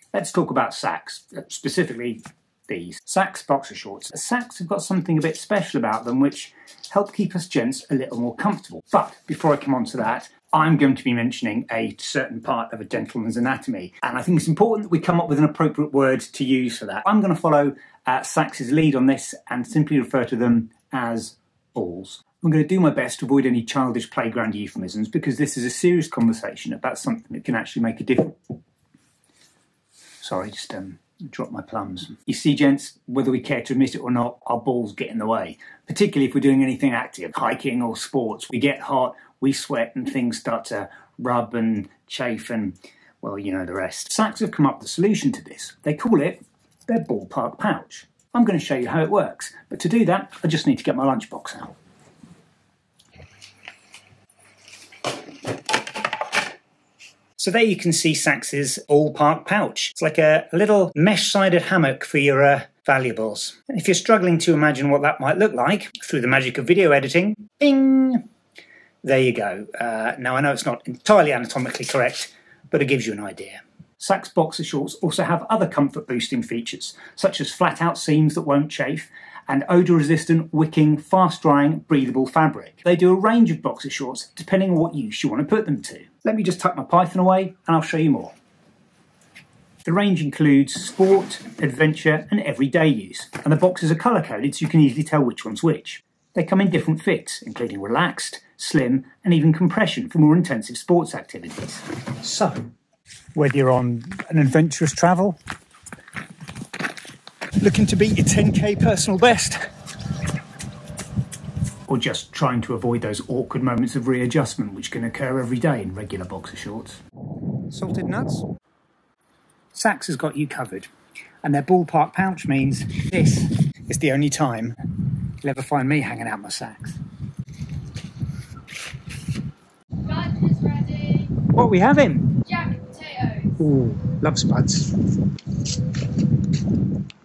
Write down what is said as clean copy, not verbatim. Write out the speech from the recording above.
Let's talk about Saxx, specifically these. Saxx boxer shorts. Saxx have got something a bit special about them which help keep us gents a little more comfortable. But before I come on to that, I'm going to be mentioning a certain part of a gentleman's anatomy, and I think it's important that we come up with an appropriate word to use for that. I'm going to follow Saxx's lead on this and simply refer to them as balls. I'm going to do my best to avoid any childish playground euphemisms because this is a serious conversation about something that can actually make a difference. Sorry, just dropped my plums. You see, gents, whether we care to admit it or not, our balls get in the way, particularly if we're doing anything active, hiking or sports. We get hot, we sweat, and things start to rub and chafe and, well, you know the rest. Saxx have come up with a solution to this. They call it their ballpark pouch. I'm going to show you how it works, but to do that, I just need to get my lunchbox out. So there you can see Saxx's ballpark pouch. It's like a little mesh-sided hammock for your valuables. And if you're struggling to imagine what that might look like, through the magic of video editing, bing! There you go. Now I know it's not entirely anatomically correct, but it gives you an idea. Saxx boxer shorts also have other comfort-boosting features, such as flat-out seams that won't chafe, and odour-resistant, wicking, fast-drying, breathable fabric. They do a range of boxer shorts depending on what use you want to put them to. Let me just tuck my python away and I'll show you more. The range includes sport, adventure and everyday use, and the boxes are colour-coded so you can easily tell which one's which. They come in different fits, including relaxed, slim and even compression for more intensive sports activities. So, whether you're on an adventurous travel, looking to beat your 10k personal best, or just trying to avoid those awkward moments of readjustment which can occur every day in regular boxer shorts. Salted nuts? Saxx has got you covered, and their ballpark pouch means this is the only time you'll ever find me hanging out my Saxx. Spud is ready. What are we having? Jacket potatoes. Ooh, love spuds.